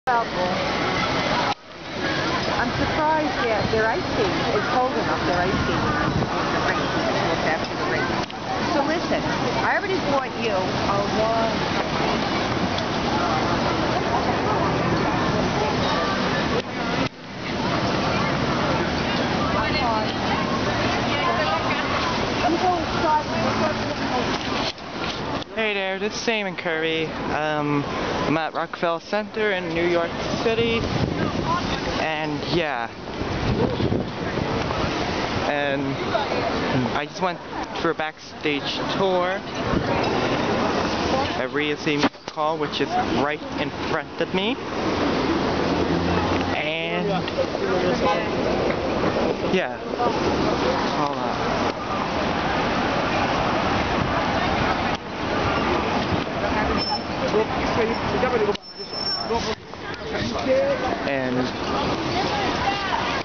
I'm surprised yet their ice skate is cold enough, their ice skate in the rain, just after the rain. So listen, I already bought you a long Hey there, this is Sam Kirby. I'm at Rockefeller Center in New York City, and yeah, and I just went for a backstage tour at Ria's Music Hall, which is right in front of me, and yeah, hold on. And